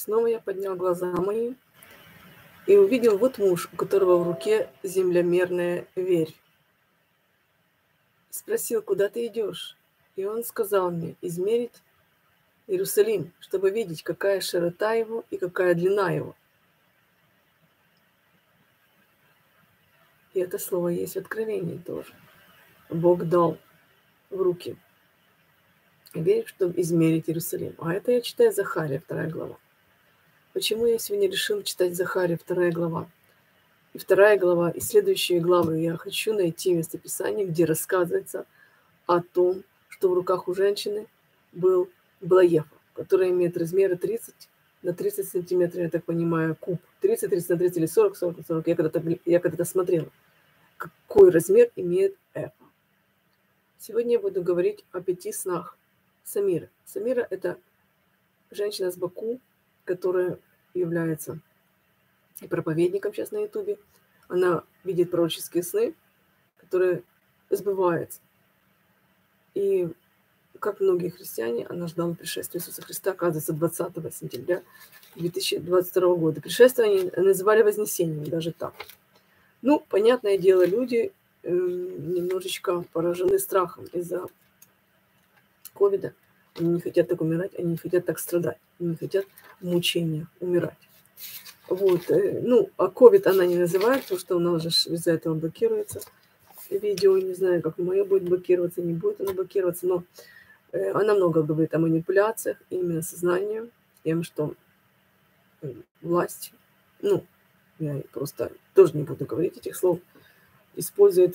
Снова я поднял глаза мои и увидел вот муж, у которого в руке землемерная верь. Спросил: куда ты идешь? И он сказал мне: измерить Иерусалим, чтобы видеть, какая широта его и какая длина его. И это слово есть в Откровении тоже. Бог дал в руки верь, чтобы измерить Иерусалим. А это я читаю Захария, 2 глава. Почему я сегодня решил читать Захария, 2 глава? И 2 глава, и следующие главы я хочу найти местописание, где рассказывается о том, что в руках у женщины была ефа, которая имеет размеры 30 на 30 сантиметров, я так понимаю, куб. 30 на 30 или 40 на 40. Я когда-то смотрела, какой размер имеет эфа. Сегодня я буду говорить о 5 снах Самиры. Самира – это женщина с Баку, которая является и проповедником сейчас на Ютубе. Она видит пророческие сны, которые сбываются. И как многие христиане, она ждала пришествия Иисуса Христа, оказывается, 20 сентября 2022 года. Пришествие они называли вознесением, даже так. Ну, понятное дело, люди немножечко поражены страхом из-за ковида. Они не хотят так умирать, они не хотят так страдать, они не хотят в мучениях умирать. Вот, ну, а ковид она не называет, потому что у нас же из-за этого блокируется видео. Не знаю, как мое будет блокироваться, не будет оно блокироваться, но она много говорит о манипуляциях, именно сознанием, тем, что власть, ну, я просто тоже не буду говорить этих слов, использует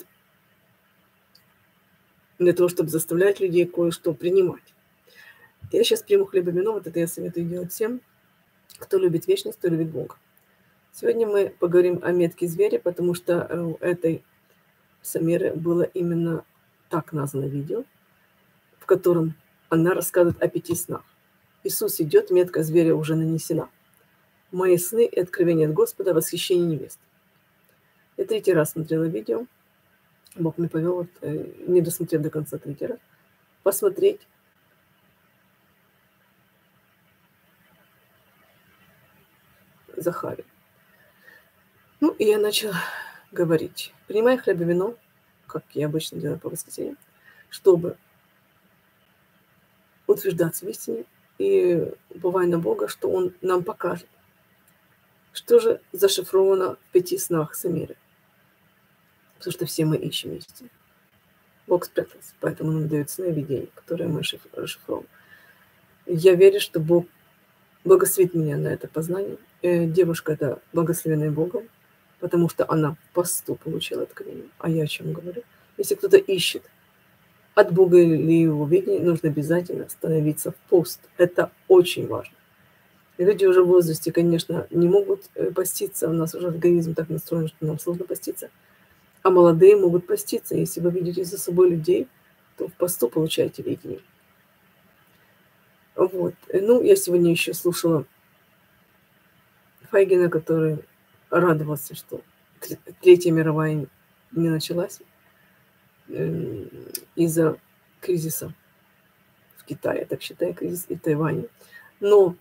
для того, чтобы заставлять людей кое-что принимать. Я сейчас приму хлеб и вино, вот это я советую делать всем, кто любит вечность, кто любит Бога. Сегодня мы поговорим о метке зверя, потому что у этой Самиры было именно так названо видео, в котором она рассказывает о 5 снах. Иисус идет, метка зверя уже нанесена. Мои сны и откровения от Господа, восхищение невест. Я 3 раз смотрела видео. Бог мне повел, вот, не досмотрев до конца 3 раз, посмотреть Захарию. Ну, и я начала говорить: принимай хлеб и вино, как я обычно делаю по воскресеньям, чтобы утверждаться в истине, и уповая на Бога, что Он нам покажет, что же зашифровано в 5 снах Самиры. Потому что все мы ищем истину. Бог спрятался, поэтому нам дает сны и видения, которые мы расшифровываем. Я верю, что Бог благословит меня на это познание. Девушка эта благословенная Богом, потому что она в посту получила откровение. А я о чем говорю? Если кто-то ищет от Бога или его видения, нужно обязательно становиться в пост. Это очень важно. Люди уже в возрасте, конечно, не могут поститься. У нас уже организм так настроен, что нам сложно поститься. А молодые могут поститься. Если вы видите за собой людей, то в посту получаете видение. Вот. Ну, я сегодня еще слушала Фейгина, который радовался, что Третья мировая не началась из-за кризиса в Китае, я так считаю, кризис и в Тайване. Но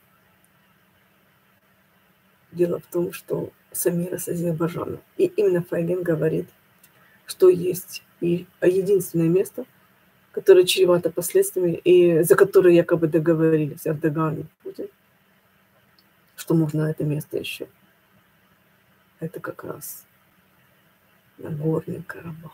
дело в том, что Самира с Азербайджана. И именно Фейгин говорит, что есть и единственное место, которое чревато последствиями, и за которое якобы договорились Эрдоган и Путин, что можно на это место еще. Это как раз Нагорный Карабах.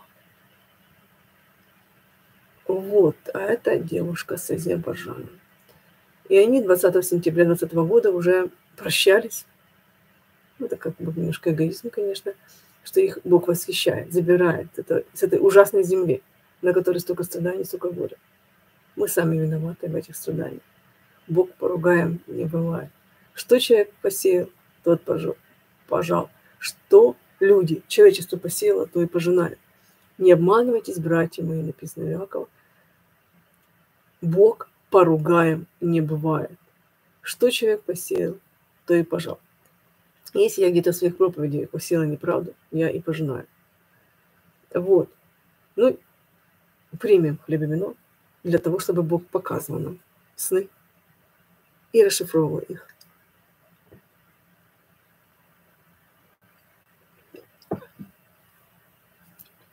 Вот, а это девушка с Азербайджаном. И они 20 сентября 2020 года уже прощались. Это как бы немножко эгоизм, конечно, что их Бог восхищает, забирает с этой ужасной земли, на которой столько страданий, столько горя. Мы сами виноваты в этих страданиях. Бог поругаем не бывает. Что человек посеял, тот пожал. Что люди, человечество посеяло, то и пожинает. Не обманывайтесь, братья мои, написано Иакова. Бог поругаем не бывает. Что человек посеял, то и пожал. Если я где-то в своих проповедях посеяла неправду, я и пожинаю. Вот. Ну, примем хлеб и вино для того, чтобы Бог показывал нам сны и расшифровывал их.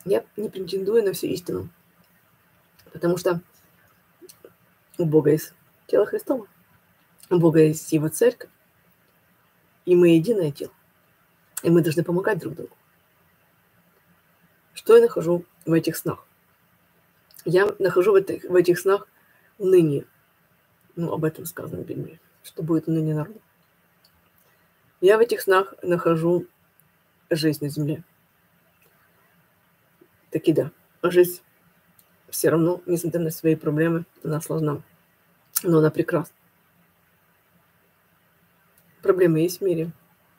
Я не претендую на всю истину, потому что у Бога есть тело Христово, у Бога есть Его церковь, и мы единое тело, и мы должны помогать друг другу. Что я нахожу в этих снах? Я нахожу в этих снах уныние. Ну, об этом сказано в Библии, что будет уныние народа. Я в этих снах нахожу жизнь на земле. Таки да, жизнь все равно, несмотря на свои проблемы, она сложна, но она прекрасна. Проблемы есть в мире,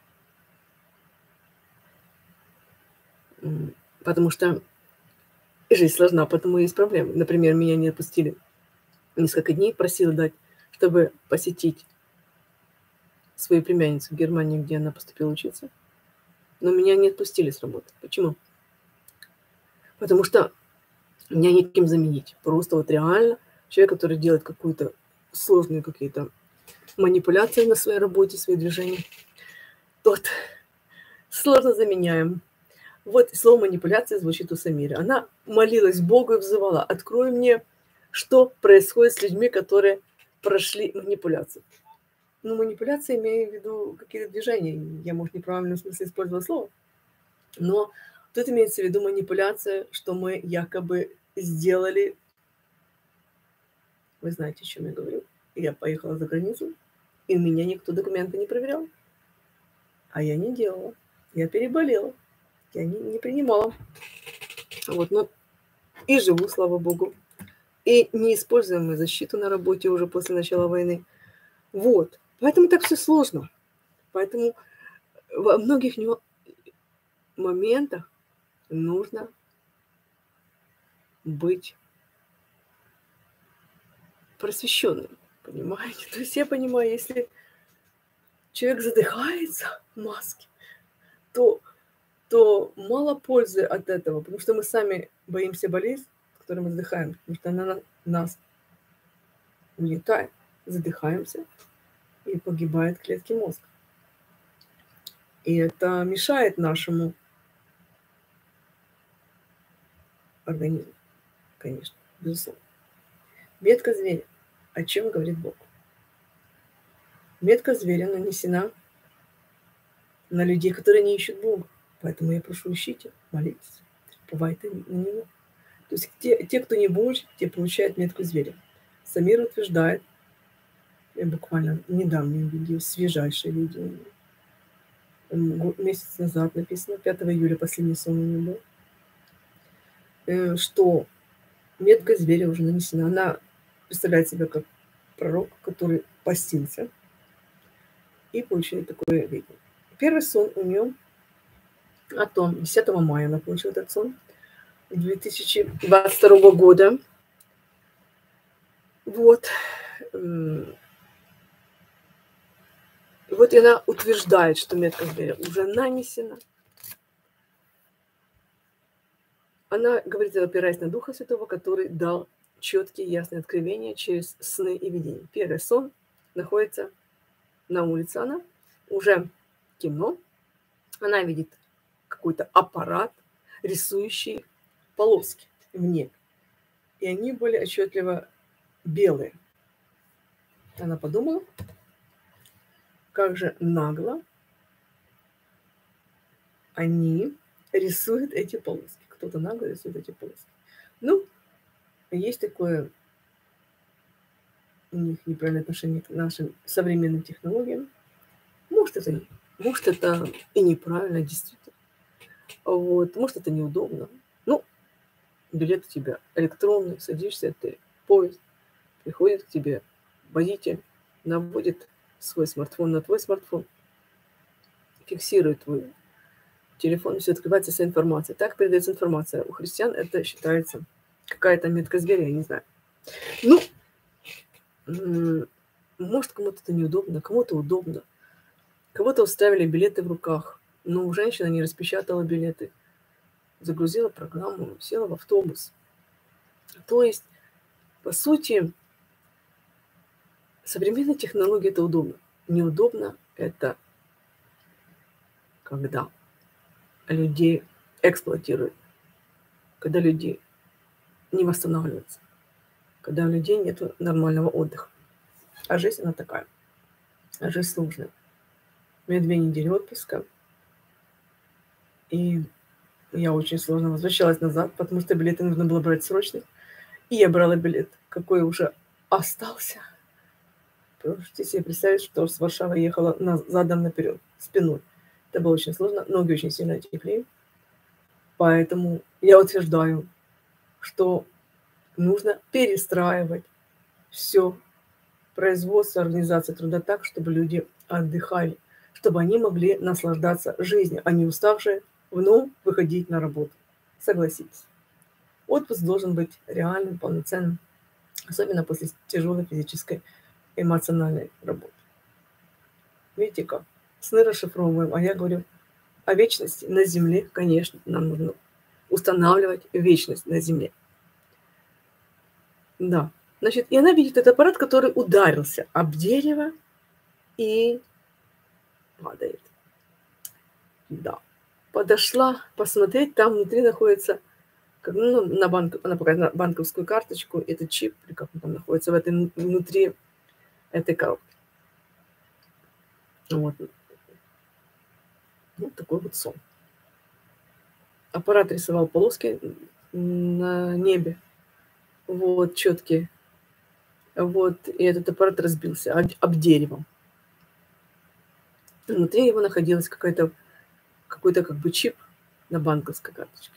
потому что жизнь сложна, потому и есть проблемы. Например, меня не отпустили несколько дней, просила дать, чтобы посетить свою племянницу в Германии, где она поступила учиться. Но меня не отпустили с работы. Почему? Потому что меня неким заменить. Просто вот реально человек, который делает какую-то сложные какие-то манипуляции на своей работе, свои движения, тот сложно заменяем. Вот слово манипуляция звучит у Самиры. Она молилась Богу и взывала: открой мне, что происходит с людьми, которые прошли манипуляцию. Ну, манипуляция, имею в виду какие-то движения. Я, может, неправильно в смысле использовала слово. Но тут имеется в виду манипуляция, что мы якобы сделали. Вы знаете, о чем я говорю. Я поехала за границу, и у меня никто документы не проверял. А я не делала. Я переболела. Я не принимала. Вот, ну, и живу, слава богу. И не используем мы защиту на работе уже после начала войны. Вот. Поэтому так все сложно. Поэтому во многих моментах нужно быть просвещенным. Понимаете? То есть я понимаю, если человек задыхается в маске, то мало пользы от этого, потому что мы сами боимся болезнь, в которой мы задыхаем, потому что она нас угнетает, задыхаемся, и погибают клетки мозга. И это мешает нашему организму, конечно, безусловно. Метка зверя. О чем говорит Бог? Метка зверя нанесена на людей, которые не ищут Бога. Поэтому я прошу, ищите, молитесь, уповайте на Него. То есть те, кто не Божий, те получают метку зверя. Самир утверждает, я буквально недавнее видео, свежайшее видео, месяц назад написано, 5 июля последний сон у него был, что метка зверя уже нанесена. Она представляет себя как пророк, который постился и получил такое видео. Первый сон у нее о том, 10 мая она получила этот сон, 2022 года. Вот. Вот и она утверждает, что метка зверя уже нанесена. Она говорит, опираясь на Духа Святого, который дал четкие ясные откровения через сны и видения. Первый сон находится на улице, она уже темно, она видит какой-то аппарат, рисующий полоски в небе. И они были отчетливо белые. Она подумала, как же нагло они рисуют эти полоски. Кто-то нагло рисует эти полоски. Ну, есть такое у них неправильное отношение к нашим современным технологиям. Может, это и неправильно, действительно. Вот, может, это неудобно. Ну, билет у тебя электронный, садишься ты в поезд, приходит к тебе водитель, наводит свой смартфон на твой смартфон, фиксирует твой телефон, все открывается вся информация. Так передается информация. У христиан это считается какая-то метка зверя, я не знаю. Ну, может, кому-то это неудобно, кому-то удобно. Кого-то устраивали билеты в руках. Но женщина не распечатала билеты. Загрузила программу, села в автобус. То есть, по сути, современная технология – это удобно. Неудобно – это когда людей эксплуатируют. когда люди не восстанавливаются, когда у людей нет нормального отдыха. А жизнь она такая. А жизнь сложная. У меня 2 недели отпуска, и я очень сложно возвращалась назад, потому что билеты нужно было брать срочно. И я брала билет, какой уже остался. Можете себе представить, что с Варшавы ехала задом наперед, спиной. Это было очень сложно, ноги очень сильно отекли. Поэтому я утверждаю, что нужно перестраивать все производство, организация труда так, чтобы люди отдыхали, чтобы они могли наслаждаться жизнью, а не уставшие вновь выходить на работу. Согласитесь. Отпуск должен быть реальным, полноценным, особенно после тяжелой физической, эмоциональной работы. Видите как? Сны расшифровываем, а я говорю о вечности на Земле. Конечно, нам нужно устанавливать вечность на Земле. Да. Значит, и она видит этот аппарат, который ударился об дерево и падает. Да. Подошла посмотреть, там внутри находится, ну, на банк, она показывает банковскую карточку, это чип, или как он там находится, внутри этой коробки. Вот. Вот такой вот сон. Аппарат рисовал полоски на небе. Вот, четкие. Вот, и этот аппарат разбился об дерево. Внутри его находилась какой-то как бы чип на банковской карточке.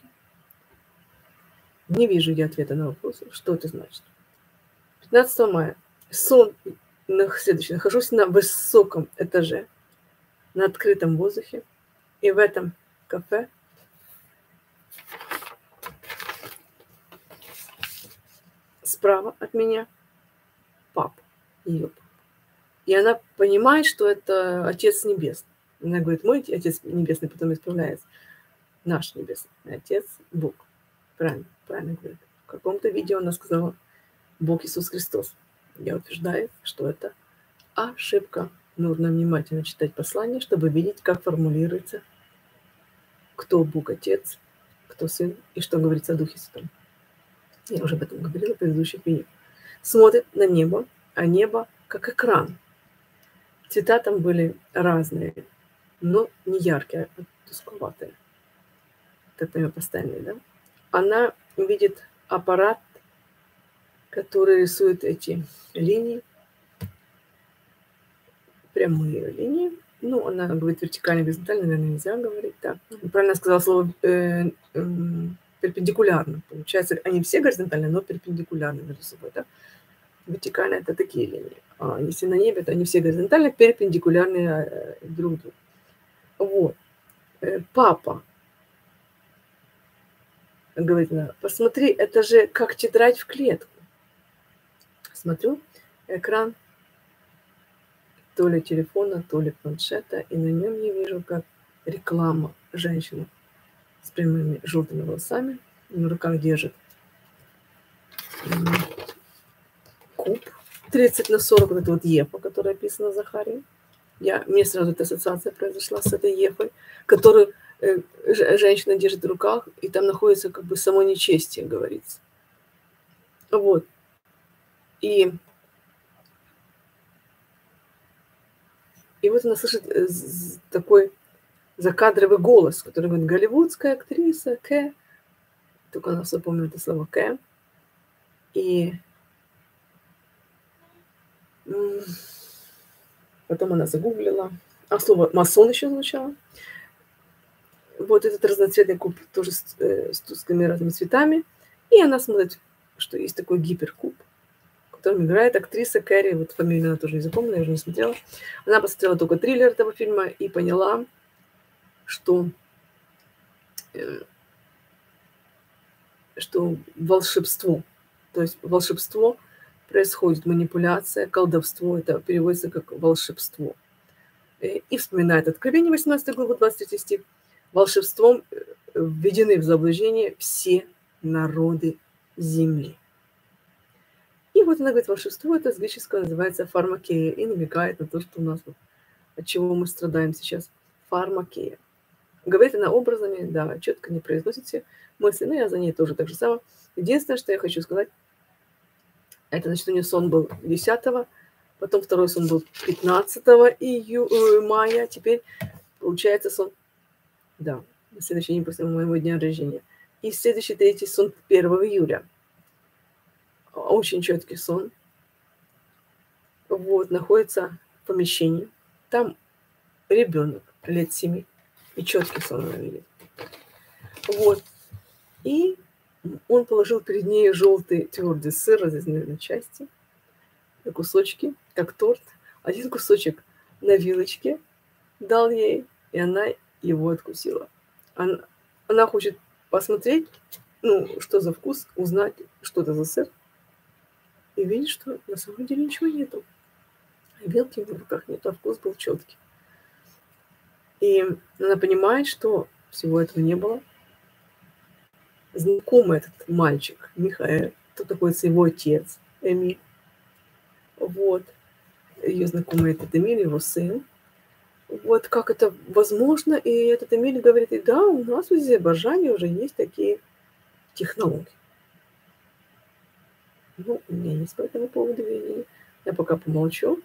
Не вижу я ответа на вопрос, что это значит. 15 мая. Сон следующий. Нахожусь на высоком этаже, на открытом воздухе. И в этом кафе справа от меня папа, ее папа. И она понимает, что это Отец Небесный. Она говорит, мой Отец Небесный, потом исправляется. Наш Небесный Отец Бог. Правильно говорит. В каком-то видео она сказала Бог Иисус Христос. Я утверждаю, что это ошибка. Нужно внимательно читать послание, чтобы видеть, как формулируется, кто Бог Отец, кто Сын и что говорится о Духе Святом. Я уже об этом говорила в предыдущих видео. Смотрит на небо, а небо как экран. Цвета там были разные, но не яркие, а тускловатые. Так понимаю, постоянные, да? Она видит аппарат, который рисует эти линии, прямые линии. Ну, она говорит вертикально, горизонтально, наверное, нельзя говорить так. Правильно сказала слово перпендикулярно. Получается, они все горизонтальные, но перпендикулярны между собой, да? Вертикально это такие линии. А если на небе, то они все горизонтально перпендикулярные друг другу. Вот. Папа говорит она, посмотри, это же как тетрадь в клетку. Смотрю, экран то ли телефона, то ли планшета, и на нем я вижу, как реклама женщины с прямыми желтыми волосами на руках держит куб 30/40, вот это вот ефа, которая описана Захарией. Мне сразу эта ассоциация произошла с этой ефой, которую женщина держит в руках, и там находится как бы само нечестие, говорится. Вот. И вот она слышит такой закадровый голос, который говорит, голливудская актриса Кэ. Только она все помнит это слово Кэ. И потом она загуглила. А слово масон еще звучало. Вот этот разноцветный куб тоже с тусклыми разными цветами. И она смотрит, что есть такой гиперкуб, в котором играет актриса Кэрри. Вот фамилию она тоже не запомнила, я уже не смотрела. Она посмотрела только триллер этого фильма и поняла, что волшебство. То есть волшебство происходит, манипуляция, колдовство. Это переводится как волшебство. И вспоминает Откровение 18 главу 23 стих. Волшебством введены в заблуждение все народы земли. И вот она говорит, волшебство это с греческого называется фармакея. И намекает на то, что у нас вот, от чего мы страдаем сейчас. Фармакея. Говорит она образами, да, четко не произносите. мысли, но я за ней тоже так же самое. Единственное, что я хочу сказать, это, значит, у нее сон был 10-го, потом второй сон был 15 мая, теперь получается сон, да, на следующий день после моего дня рождения. И следующий третий сон 1 июля. Очень четкий сон. Вот, находится в помещении. Там ребенок лет 7. И четкий сон она видит. Вот. И он положил перед ней желтый твердый сыр, разрезанный на части, на кусочки, как торт. Один кусочек на вилочке дал ей, и она его откусила. Она хочет посмотреть, ну, что за вкус, узнать, что это за сыр, и видит, что на самом деле ничего нету. Белки в руках нет, а вкус был четкий. И она понимает, что всего этого не было. Знакомый этот мальчик, Михаэль, тут находится его отец, Эмиль. Вот. Ее знакомый этот Эмиль, его сын. Вот как это возможно. И этот Эмиль говорит, и да, у нас в Азербайджане уже есть такие технологии. Ну, у меня есть по этому поводу видение. Я пока помолчу.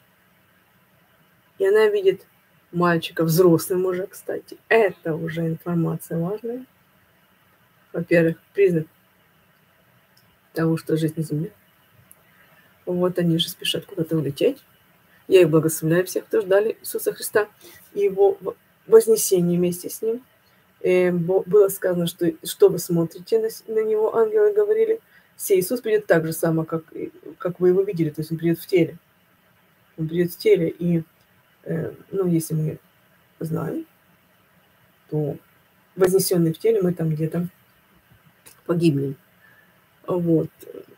И она видит мальчика, взрослым уже, кстати. Это уже информация важная. Во-первых, признак того, что жизнь на земле. Вот они же спешат куда-то улететь. Я их благословляю всех, кто ждали Иисуса Христа и его вознесение вместе с ним. Было сказано, что вы смотрите на него, ангелы говорили. Сей Иисус придет так же само, как вы его видели, то есть он придет в теле. Он придет в теле, и, ну, если мы знаем, то вознесенный в теле мы там где-то погибнем. Вот.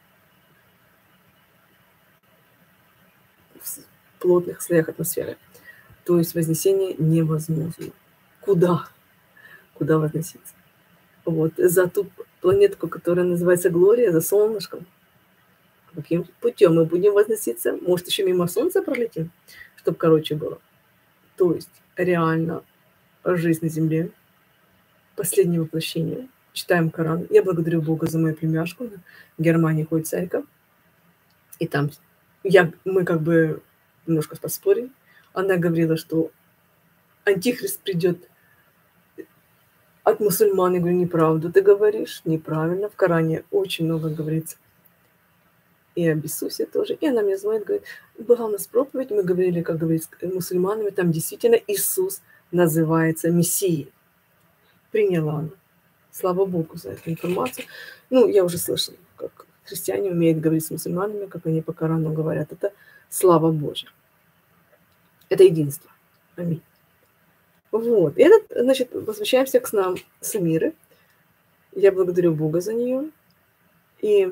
В плотных слоях атмосферы. То есть вознесение невозможно. Куда? Куда возноситься? Вот. За ту планетку, которая называется Глория, за солнышком. Каким путем мы будем возноситься? Может, еще мимо Солнца пролетим, чтобы короче было. То есть реально жизнь на Земле, последнее воплощение. Читаем Коран. Я благодарю Бога за мою племяшку. В Германии ходит церковь. И там мы как бы немножко поспорили. Она говорила, что антихрист придет от мусульман. Я говорю, неправду ты говоришь, неправильно. В Коране очень много говорится. И об Иисусе тоже. И она мне звонит, говорит, была у нас проповедь, мы говорили, как говорить с мусульманами, там действительно Иисус называется Мессией. Приняла она. Слава Богу за эту информацию. Ну, я уже слышала, как христиане умеют говорить с мусульманами, как они по Корану говорят. Это слава Божья. Это единство. Аминь. Вот. И это, значит, возвращаемся к снам Самиры. Я благодарю Бога за нее. И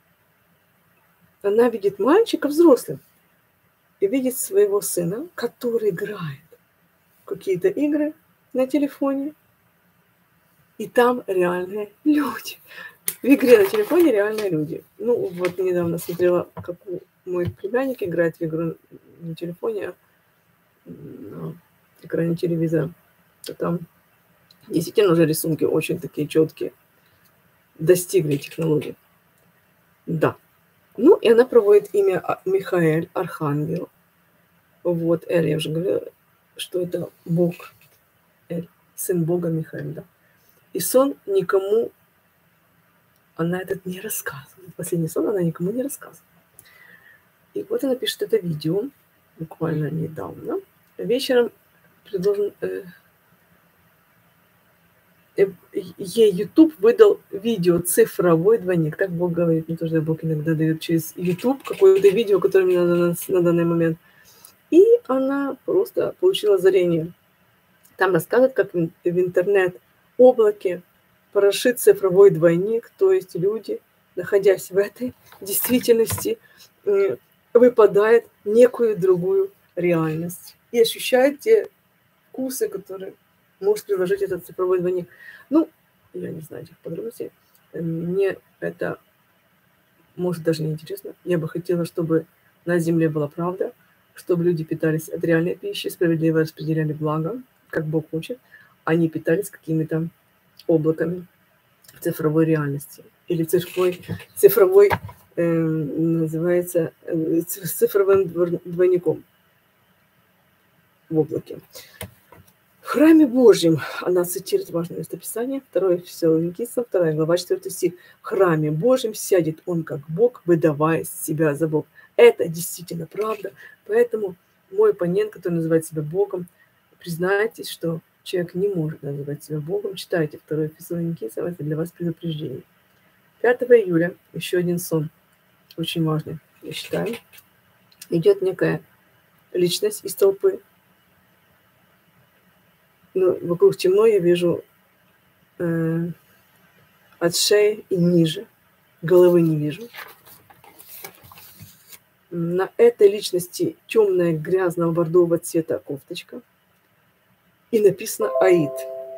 она видит мальчика взрослым. И видит своего сына, который играет в какие-то игры на телефоне. И там реальные люди. В игре на телефоне реальные люди. Ну, вот недавно смотрела, как мой племянник играет в игру на телефоне, на экране телевизора. Там действительно уже рисунки очень такие четкие. Достигли технологий. Да. Ну, и она проводит имя Михаэль, архангел. Вот, Эль, я уже говорила, что это Бог. Эль, сын Бога Михаэль, да. И сон никому она этот не рассказывает. Последний сон она никому не рассказывает. И вот она пишет это видео, буквально недавно. Вечером предложен... ей YouTube выдал видео «Цифровой двойник». Так Бог говорит. Мне тоже Бог иногда дает через YouTube какое-то видео, которое мне надо на данный момент. И она просто получила озарение. Там рассказывают, как в интернет-облаке прошит цифровой двойник, то есть люди, находясь в этой действительности, выпадают в некую другую реальность и ощущают те вкусы, которые может приложить этот цифровой двойник. Ну, я не знаю этих подробностей. Мне это может даже не интересно. Я бы хотела, чтобы на Земле была правда, чтобы люди питались от реальной пищи, справедливо распределяли благо, как Бог хочет, а не питались какими-то облаками в цифровой реальности или цифровой называется цифровым двойником в облаке. В храме Божьем, она цитирует важное местописание, 2 Фессалоникийцам, 2 глава, 4 стих. В храме Божьем сядет он как Бог, выдавая себя за Бог. Это действительно правда. Поэтому мой оппонент, который называет себя Богом, признайтесь, что человек не может называть себя Богом. Читайте 2 Фессалоникийцам, это для вас предупреждение. 5 июля, еще один сон, очень важный, я считаю. Идет некая личность из толпы. Но вокруг темно, я вижу от шеи и ниже. Головы не вижу. На этой личности темная грязного бордового цвета кофточка. И написано «Аид».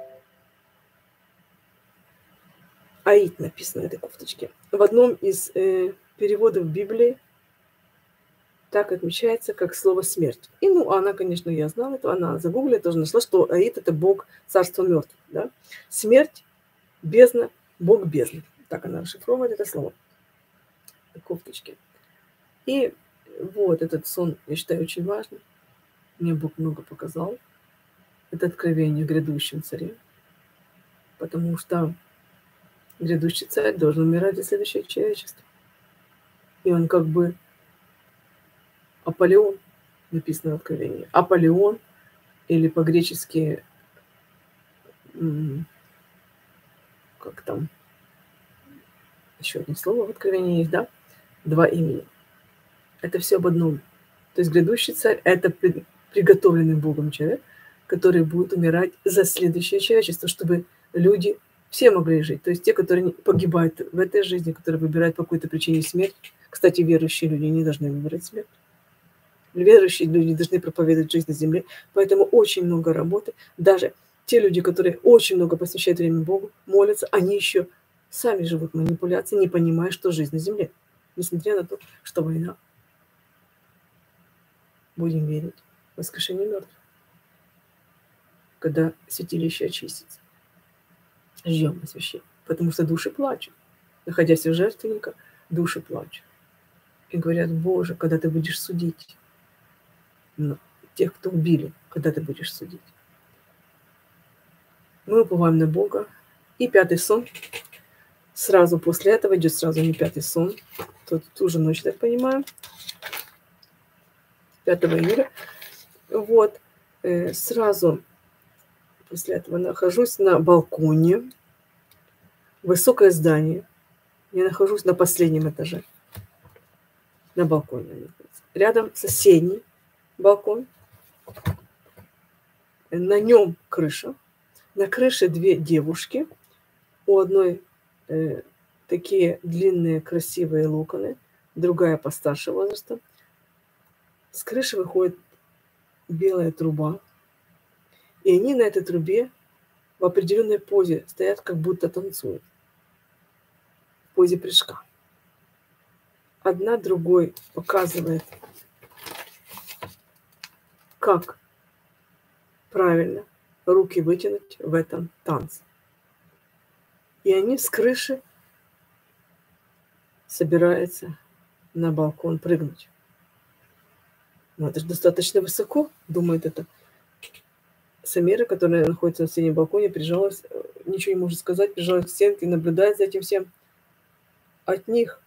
«Аид» написано на этой кофточке. В одном из переводов Библии так отмечается, как слово «смерть». И, она, конечно, я знала это, она загуглила, тоже нашла, что Аид – это бог царства мертвых. Да? Смерть, бездна, бог бездны. Так она расшифровывает это слово. Кофточки. И вот этот сон, я считаю, очень важный. Мне Бог много показал. Это откровение о грядущем царе. Потому что грядущий царь должен умирать за следующее человечество. И он как бы Аполеон, написано в Откровении. Аполеон, или по-гречески, как там, еще одно слово в Откровении есть, да? 2 имени. Это все об одном. То есть грядущий царь – это приготовленный Богом человек, который будет умирать за следующее человечество, чтобы люди все могли жить. То есть те, которые погибают в этой жизни, которые выбирают по какой-то причине смерть. Кстати, верующие люди не должны выбирать смерть. Верующие люди должны проповедовать жизнь на земле. Поэтому очень много работы. Даже те люди, которые очень много посвящают время Богу, молятся, они еще сами живут в манипуляции, не понимая, что жизнь на земле. Несмотря на то, что война. Будем верить в воскрешение мертвых. Когда святилище очистится. Ждем освящения. Потому что души плачут. Находясь у жертвенника, души плачут. И говорят: Боже, когда ты будешь судить тех, кто убили, когда ты будешь судить. Мы уповаем на Бога. И 5-й сон. Сразу после этого идет сразу не 5-й сон. Ту же ночь, так понимаю. 5 июля. Вот. Сразу после этого нахожусь на балконе. Высокое здание. Я нахожусь на последнем этаже. На балконе. Рядом соседний балкон. На нем крыша. На крыше 2 девушки. У одной такие длинные красивые локоны. Другая постарше возраста. С крыши выходит белая труба. И они на этой трубе в определенной позе стоят, как будто танцуют. В позе прыжка. Одна другой показывает, как правильно руки вытянуть в этом танце. И они с крыши собираются на балкон прыгнуть. Но это же достаточно высоко, думает это Самира, которая находится на соседнем балконе, прижалась, ничего не может сказать, прижалась к стенке и наблюдает за этим всем. От них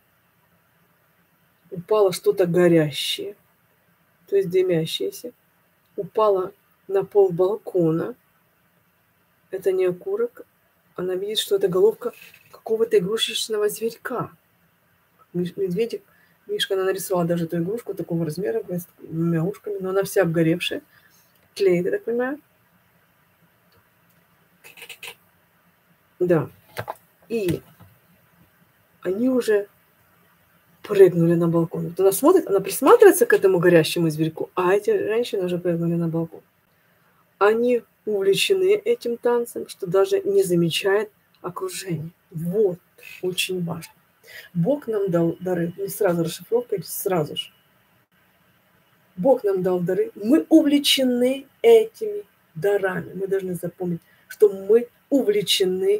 упало что-то горящее, то есть дымящееся, упало на пол балкона. Это не окурок. Она видит, что это головка какого-то игрушечного зверька. Медведик. Мишка, она нарисовала даже эту игрушку такого размера, с 2 ушками, но она вся обгоревшая. Клеит, я так понимаю. Да. И они уже прыгнули на балкон. Вот она смотрит, она присматривается к этому горящему зверьку, а эти женщины уже прыгнули на балкон. Они увлечены этим танцем, что даже не замечают окружения. Вот, очень важно. Бог нам дал дары. Не сразу расшифровка идет, сразу же. Бог нам дал дары. Мы увлечены этими дарами. Мы должны запомнить, что мы увлечены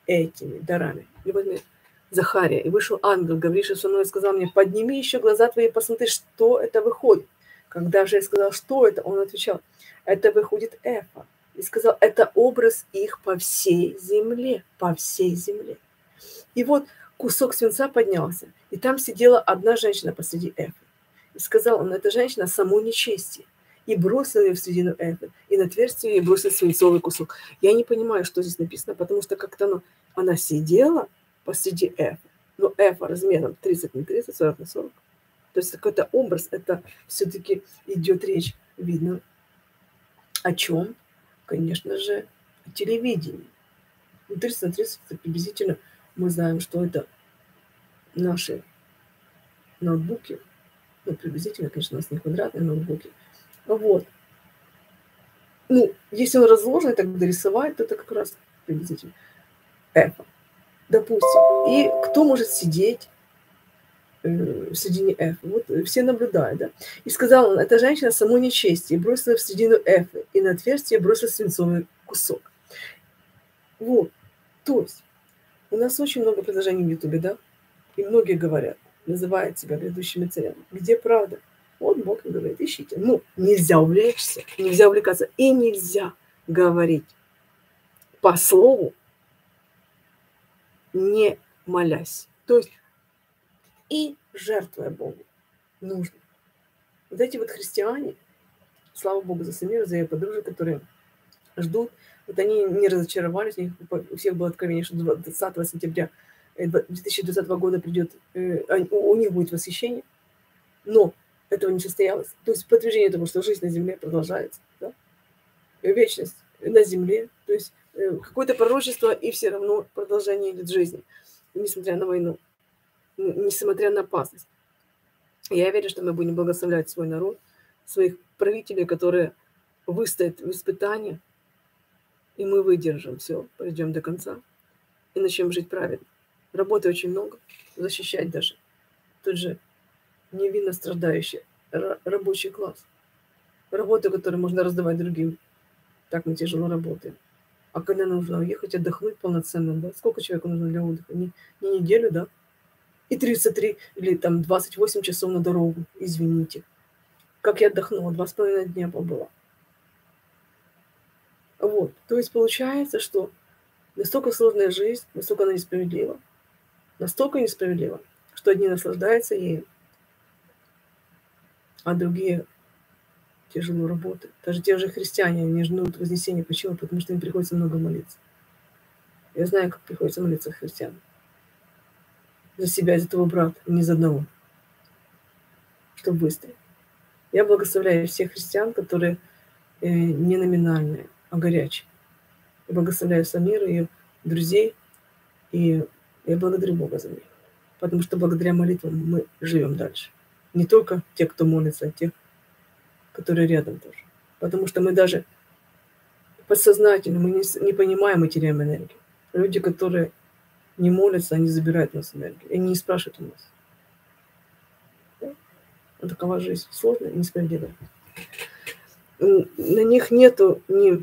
этими дарами. И вот мне Захария, и вышел ангел, говоривший со мной, и сказал мне: подними еще глаза твои и посмотри, что это выходит. Когда же я сказал, что это, он отвечал: это выходит Эфа. И сказал: это образ их по всей земле, по всей земле. И вот кусок свинца поднялся, и там сидела одна женщина посреди Эфы. И сказал он: эта женщина само нечестие. И бросил ее в середину Эфы, и на отверстие ей бросил свинцовый кусок. Я не понимаю, что здесь написано, потому что как-то она сидела посреди Эфы, но Эфа размером 30 на 30, 40 на 40. То есть какой-то образ, это все-таки идет речь, видно, о чем? Конечно же, о телевидении. 30 на 30 это приблизительно, мы знаем, что это наши ноутбуки. Ну, приблизительно, конечно, у нас не квадратные ноутбуки. Вот. Ну, если он разложен и так дорисовать, то это как раз приблизительно Эфа. Допустим. И кто может сидеть в середине Эфы? Вот все наблюдают, да? И сказал он: эта женщина само нечестие, и бросила в середину Эфы, и на отверстие бросила свинцовый кусок. Вот. То есть у нас очень много предложений в Ютубе, да? И многие говорят, называют себя грядущими царями. Где правда? Вот Бог и говорит: ищите. Ну, нельзя увлечься, нельзя увлекаться. И нельзя говорить по слову, не молясь. То есть и жертвуя Богу нужно. Вот эти вот христиане, слава Богу за Самиру, за ее подружек, которые ждут, вот они не разочаровались, у всех было откровение, что 20 сентября 2020 года придет, у них будет восхищение, но этого не состоялось. То есть подтверждение того, что жизнь на земле продолжается, да? Вечность на земле, то есть какое-то пророчество, и все равно продолжение идет жизни, несмотря на войну, несмотря на опасность. Я верю, что мы будем благословлять свой народ, своих правителей, которые выстоят в испытании, и мы выдержим все, пройдем до конца и начнем жить правильно. Работы очень много, защищать даже тот же невинно страдающий рабочий класс. Работу, которую можно раздавать другим. Так мы тяжело работаем. А когда нужно уехать, отдохнуть полноценно, да? Сколько человеку нужно для отдыха? Не неделю, да? И 33 или там 28 часов на дорогу, извините. Как я отдохнула, 2,5 дня побыла. Вот. То есть получается, что настолько сложная жизнь, настолько она несправедлива, что одни наслаждаются ею, а другие тяжело работают. Даже те же христиане, они ждут вознесения. Почему? Потому что им приходится много молиться. Я знаю, как приходится молиться христианам. За себя и за того брата, не за одного. Чтобы выстоять. Я благословляю всех христиан, которые не номинальные, а горячие. Я благословляю Самиру, ее друзей, и я благодарю Бога за них. Потому что благодаря молитвам мы живем дальше. Не только те, кто молится, а те, которые рядом тоже. Потому что мы даже подсознательно, мы не понимаем и теряем энергию. Люди, которые не молятся, они забирают у нас энергию. И они не спрашивают у нас. Да? Вот такова жизнь. Сложная и несправедливая. На них нету ни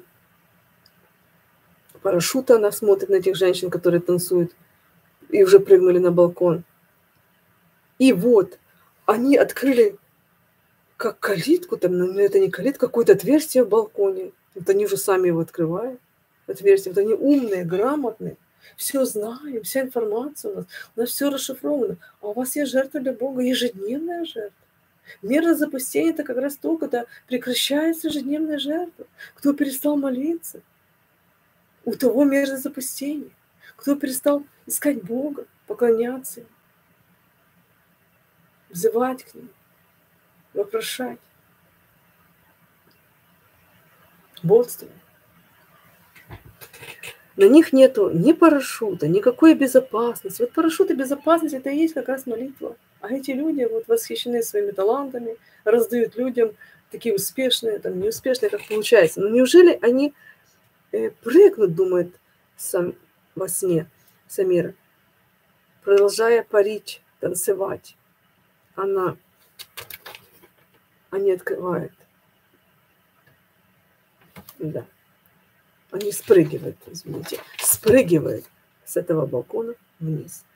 парашюта. Она смотрит на тех женщин, которые танцуют и уже прыгнули на балкон. И вот они открыли как калитку, там, но это не калитка, какое-то отверстие в балконе. Вот они уже сами его открывают. Отверстие. Вот они умные, грамотные. Все знаем, вся информация у нас все расшифровано. А у вас есть жертва для Бога, ежедневная жертва. Мера запустения – это как раз то, когда прекращается ежедневная жертва. Кто перестал молиться, у того мера запустения. Кто перестал искать Бога, поклоняться Ему, взывать к Нему, вопрошать, бодствовать. На них нету ни парашюта, никакой безопасности. Вот парашют и безопасность – это и есть как раз молитва. А эти люди вот восхищены своими талантами, раздают людям, такие успешные, там, неуспешные, как получается. Но неужели они прыгнут, думает сам во сне Самира, продолжая парить, танцевать. Она не открывает. Да. Они спрыгивают, извините. Спрыгивают с этого балкона вниз.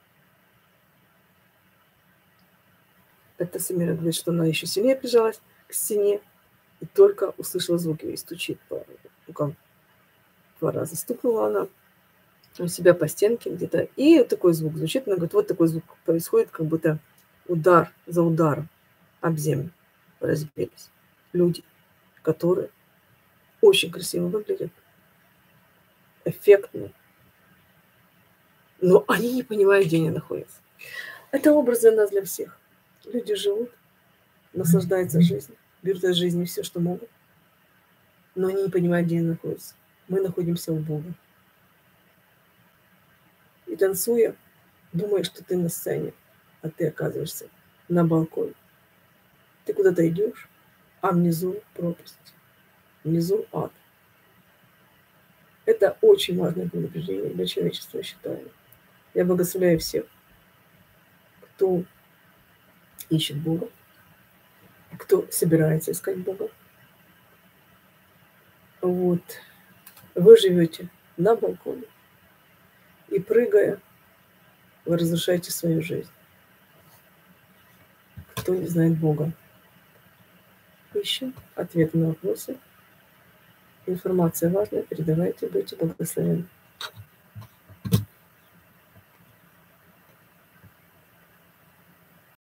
Это Самира говорит, что она еще сильнее прижалась к стене и только услышала звуки, и стучит по рукам. 2 раза стукнула она у себя по стенке где-то, и вот такой звук звучит. Она говорит, вот такой звук происходит, как будто удар за ударом об землю разбились люди, которые очень красиво выглядят, эффектно, но они не понимают, где они находятся. Это образ для нас, для всех. Люди живут, наслаждаются жизнью, берут из жизни все, что могут, но они не понимают, где они находятся. Мы находимся у Бога. И танцуя, думаешь, что ты на сцене, а ты оказываешься на балконе. Ты куда-то идешь, а внизу пропасть, внизу ад. Это очень важное предупреждение для человечества, я считаю. Я благословляю всех, кто ищет Бога, кто собирается искать Бога. Вот. Вы живете на балконе и, прыгая, вы разрушаете свою жизнь. Кто не знает Бога, ищем ответы на вопросы. Информация важная, передавайте, будьте благословенны.